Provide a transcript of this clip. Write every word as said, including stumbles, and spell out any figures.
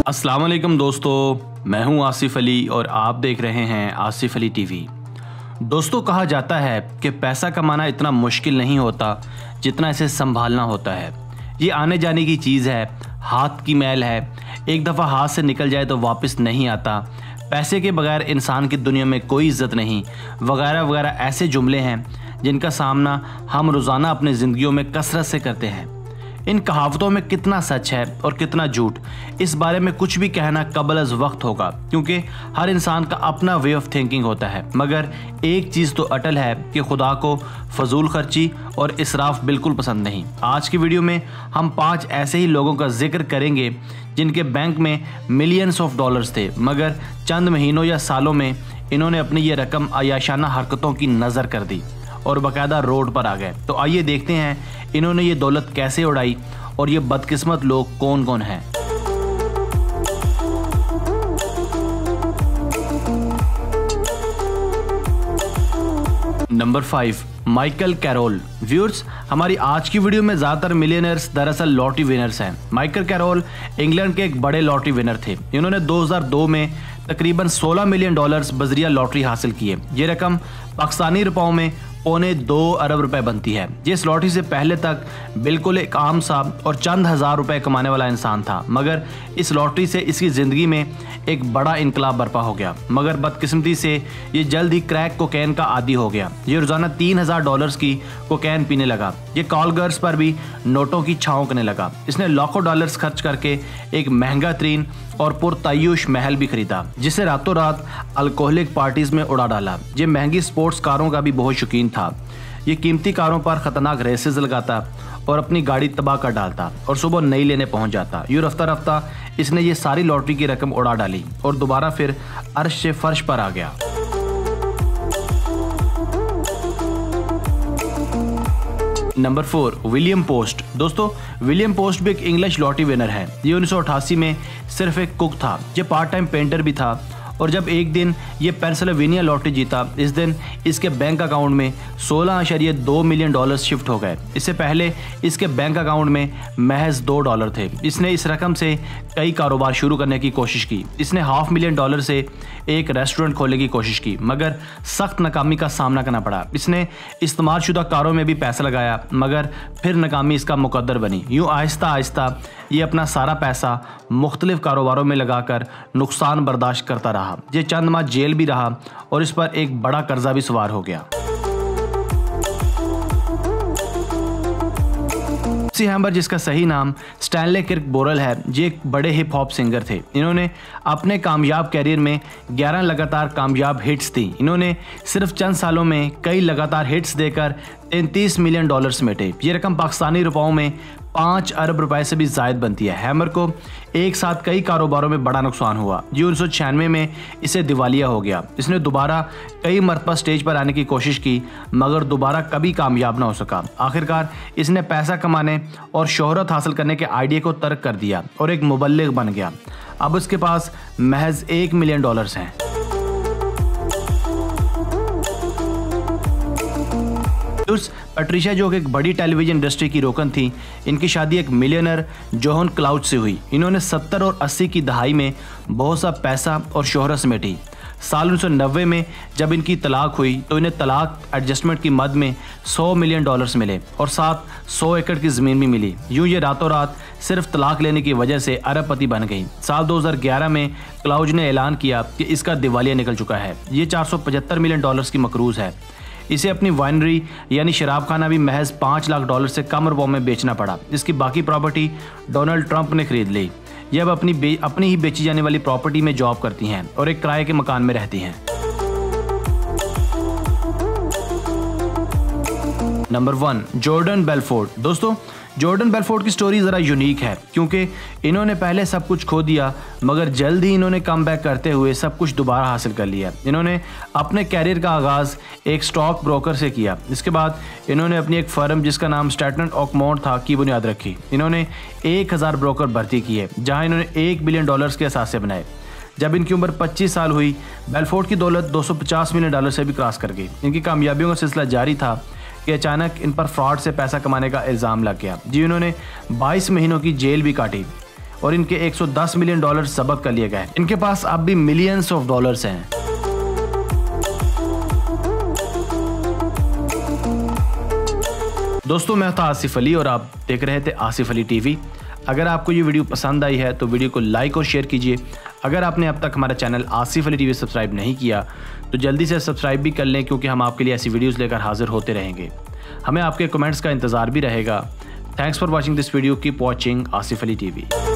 अस्सलाम वालेकुम दोस्तों, मैं हूं आसिफ अली और आप देख रहे हैं आसिफ अली टीवी। दोस्तों, कहा जाता है कि पैसा कमाना इतना मुश्किल नहीं होता जितना इसे संभालना होता है। ये आने जाने की चीज़ है, हाथ की मैल है, एक दफ़ा हाथ से निकल जाए तो वापस नहीं आता। पैसे के बगैर इंसान की दुनिया में कोई इज्जत नहीं, वगैरह वगैरह ऐसे जुमले हैं जिनका सामना हम रोज़ाना अपनी ज़िंदगियों में कसरत से करते हैं। इन कहावतों में कितना सच है और कितना झूठ, इस बारे में कुछ भी कहना कबल अज़ वक्त होगा, क्योंकि हर इंसान का अपना वे ऑफ थिंकिंग होता है। मगर एक चीज़ तो अटल है कि खुदा को फजूल खर्ची और इसराफ बिल्कुल पसंद नहीं। आज की वीडियो में हम पाँच ऐसे ही लोगों का जिक्र करेंगे जिनके बैंक में मिलियंस ऑफ डॉलर्स थे, मगर चंद महीनों या सालों में इन्होंने अपनी ये रकम अयाशाना हरकतों की नज़र कर दी और बाकायदा रोड पर आ गए। तो आइए देखते हैं इन्होंने ये दौलत कैसे उड़ाई और ये बदकिस्मत लोग कौन कौन हैं। Number five, Michael Carroll. Viewers, हमारी आज की वीडियो में ज़्यादातर मिलियनर्स दरअसल लॉटरी विनर्स हैं। माइकल कैरोल इंग्लैंड के एक बड़े लॉटरी विनर थे। इन्होंने दो हज़ार दो में तकरीबन सोलह मिलियन डॉलर्स बजरिया लॉटरी हासिल किए। ये रकम पाकिस्तानी रुपयों में पौने दो अरब रुपए बनती है। जिस लॉटरी से पहले तक बिल्कुल एक आम सा और चंद हज़ार रुपए कमाने वाला इंसान था, मगर इस लॉटरी से इसकी ज़िंदगी में एक बड़ा इनकलाब बर्पा हो गया। मगर बदकिस्मती से ये जल्द ही क्रैक कोकेन का आदी हो गया। ये रोज़ाना तीन हज़ार डॉलर्स की कोकेन पीने लगा। ये कॉल गर्ल्स पर भी नोटों की छाँव करने लगा। इसने लाखों डॉलर्स खर्च करके एक महंगा तरीन और पुरतायुश महल भी खरीदा, जिसे रातों रात अल्कोहलिक पार्टीज में उड़ा डाला। ये महंगी स्पोर्ट्स कारों का भी बहुत शौकीन था। ये कीमती कारों पर खतरनाक रेसेस लगाता और अपनी गाड़ी तबाह कर डालता और सुबह नई लेने पहुंच जाता। यूँ रफ्ता रफ्ता इसने ये सारी लॉटरी की रकम उड़ा डाली और दोबारा फिर अर्श से फर्श पर आ गया। Number four, William Post. दोस्तों, विलियम पोस्ट भी एक इंग्लिश लॉटरी विनर है। ये उन्नीस सौ अठासी में सिर्फ एक कुक था। ये पार्ट टाइम पेंटर भी था और जब एक दिन ये पेंसिल्वेनिया लॉटरी जीता, इस दिन इसके बैंक अकाउंट में सोलह अशरिया दो मिलियन डॉलर शिफ्ट हो गए। इससे पहले इसके बैंक अकाउंट में महज दो डॉलर थे। इसने इस रकम से कई कारोबार शुरू करने की कोशिश की। इसने हाफ मिलियन डॉलर से एक रेस्टोरेंट खोलने की कोशिश की, मगर सख्त नाकामी का सामना करना पड़ा। इसने इस्तेमाल शुदा कारों में भी पैसा लगाया, मगर फिर नाकामी इसका मुकद्दर बनी। यूँ आहिस्ता आहिस्ता ये अपना सारा पैसा मुख्तलिफ कारोबारों में लगाकर नुकसान बर्दाश्त करता रहा। ये चंद माह जेल भी रहा और इस पर एक बड़ा कर्जा भी सवार हो गया। हैम्बर, जिसका सही नाम स्टैनले किर्क बोरल है, ये एक बड़े हिप हॉप सिंगर थे। इन्होंने अपने कामयाब कैरियर में ग्यारह लगातार कामयाब हिट्स दी। इन्होंने सिर्फ चंद सालों में कई लगातार हिट्स देकर तैंतीस मिलियन डॉलर समेटे। ये रकम पाकिस्तानी रुपयों में पाँच अरब रुपए से भी ज़ायद बनती है। हैमर को एक साथ कई कारोबारों में बड़ा नुकसान हुआ। ये उन्नीस सौ छियानवे में इसे दिवालिया हो गया। इसने दोबारा कई मरतबा स्टेज पर आने की कोशिश की, मगर दोबारा कभी कामयाब ना हो सका। आखिरकार इसने पैसा कमाने और शोहरत हासिल करने के आइडिया को तर्क कर दिया और एक मुबल्लिग बन गया। अब उसके पास महज एक मिलियन डॉलर्स हैं। पैट्रिशिया, जो कि एक बड़ी टेलीविजन इंडस्ट्री की रोकन थी, इनकी शादी एक मिलियनर जोहन क्लाउड से हुई। इन्होंने सत्तर और अस्सी की दहाई में बहुत सा पैसा और शोहरत समेटी। साल उन्नीस सौ नब्बे में जब इनकी तलाक हुई तो इन्हें तलाक एडजस्टमेंट की मद में सौ मिलियन डॉलर्स मिले और साथ सौ एकड़ की ज़मीन भी मिली। यूँ ये रातों रात सिर्फ तलाक लेने की वजह से अरबपति बन गई। साल दो हज़ार ग्यारह में क्लाउड ने ऐलान किया कि इसका दिवालिया निकल चुका है। ये चार सौ पचहत्तर मिलियन डॉलर्स की मकरूज़ है। इसे अपनी वाइनरी यानी शराब खाना भी महज पाँच लाख डॉलर से कम रुपयों में बेचना पड़ा। इसकी बाकी प्रॉपर्टी डोनाल्ड ट्रंप ने खरीद ली। ये अब अपनी अपनी ही बेची जाने वाली प्रॉपर्टी में जॉब करती हैं और एक किराए के मकान में रहती हैं। Number one, Jordan Belfort. दोस्तों, जॉर्डन बेलफोर्ड की स्टोरी ज़रा यूनिक है, क्योंकि इन्होंने पहले सब कुछ खो दिया, मगर जल्द ही इन्होंने कम बैक करते हुए सब कुछ दोबारा हासिल कर लिया। इन्होंने अपने कैरियर का आगाज़ एक स्टॉक ब्रोकर से किया। इसके बाद इन्होंने अपनी एक फर्म जिसका नाम स्टैटन ऑकमोंट था की बुनियाद रखी। इन्होंने एक हज़ार ब्रोकर भर्ती किए, जहाँ इन्होंने एक बिलियन डॉलर्स के असासे बनाए। जब इनकी उम्र पच्चीस साल हुई, बेलफोर्ड की दौलत दो सौ पचास मिलियन डॉलर से भी क्रॉस कर गई। इनकी कामयाबियों का सिलसिला जारी था कि अचानक इन पर फ्रॉड से पैसा कमाने का इल्ज़ाम लग गया। जी, उन्होंने बाईस महीनों की जेल भी काटी और इनके एक सौ दस मिलियन डॉलर जब्त कर लिए गए। इनके पास अब भी मिलियंस ऑफ डॉलर्स हैं। दोस्तों, मैं था आसिफ अली और आप देख रहे थे आसिफ अली टीवी। अगर आपको ये वीडियो पसंद आई है तो वीडियो को लाइक और शेयर कीजिए। अगर आपने अब तक हमारा channel Asif Ali TV subscribe नहीं किया तो जल्दी से सब्सक्राइब भी कर लें, क्योंकि हम आपके लिए ऐसी वीडियोस लेकर हाजिर होते रहेंगे। हमें आपके कमेंट्स का इंतज़ार भी रहेगा। Thanks for watching this video. Keep watching Asif Ali TV.